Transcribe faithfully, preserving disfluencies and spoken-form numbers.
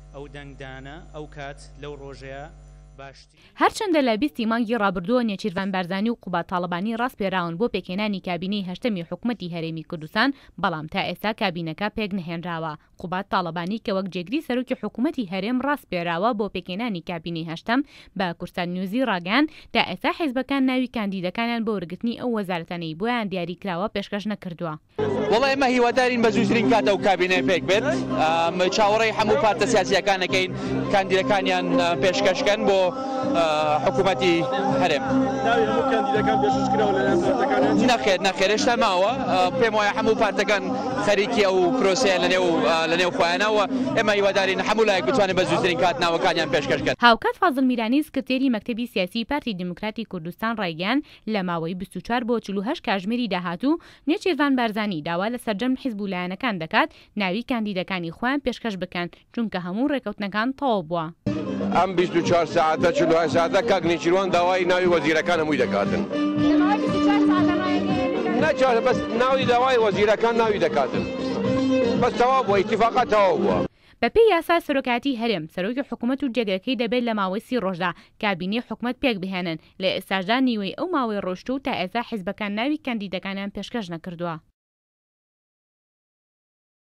ئەو دەنگدانە ئەو کات لەو ڕۆژەیە باشتر. هەرچەندە لە بیستی مانگی ڕابردووە نێچیروان بارزانی و قوبات تاڵبانی ڕاست پێراون بۆ پێکهێنانی کابینەی هەشتەمی حکوومەتی هەرێمی کوردستان، بەڵام تا ئێستا کابینەکە پێک نەهێنراوە. قوبات تاڵبانی کە وەک جێگری سەرۆکی حکوومەتی هەرێم ڕاست پێراوە بۆ پێکهێنانی کابینەی هەشتەم بە کورسان نیوزی ڕاگەیاند تا ئێستا حیزبەکان ناوی کاندیدەکانیان بۆ وەرگرتنی ئەو وەزارەتانەی بۆیان دیاری کراوە پێشکەش نەکردووە. وڵای ئێمە هیوادارین بە زووترین کاتە و کابینەی پێک بێت، چاوەڕێی هەموو پارتە سیاسیەکانەکەین کاندیدەکانیان پێشکەشکەن بۆ حکوومەتی هەرێم. نەخێر نەخێر هێشتا ماوە، پێم وایە هەموو پارتەکان خەریکی ئەو پرۆسەیە لە نێو خۆیانەوە. ئێمە هیوادارین هەموو لایەک بتوانێت بە زووترین کات ناوەکانیان پێشکەشکەن. هاوکات فازڵ میرانی سکرتێری مەکتەبی سیاسی پارتی دموکراتی کوردستان ڕایگەیان لە ماوەی بیست و چوار بۆ چل و هەشت کاتژمێری داهاتوو نێچیروان بارزانی داوا لە سەرجەم حیزب و لایەنەکان دەکات ناوی کاندیدەکانی خۆیان پێشکەش بکەن چونکە هەموو ڕێکەوتنەکان تەواو بووە. ئەم بیست و چوار ساعتە چل و هەشت ساعتە کاک نێچیروان داوای ناوی وەزیرەکان هەمووی دەکاتن. نەچارە بەس ناوی داوای وەزیرەکان ناوی دەکاتن. بەس تەواو بووە، ئیتیفاقا تەواو بووە. بەپێی یاسا سەرۆکاتی هەرێم سەرۆکی حکوومەت و جێگەکەی دەبێت لە ماوەی سی ڕۆژدا کابینەی حکوومەت پێک بهێنن. لە ئێستاژدا نیوەی ئەو ماوەی ڕۆشتوو تا ئێستا حیزبەکان ناوی کاندیدەکانیان پێشکەش نەکردووە.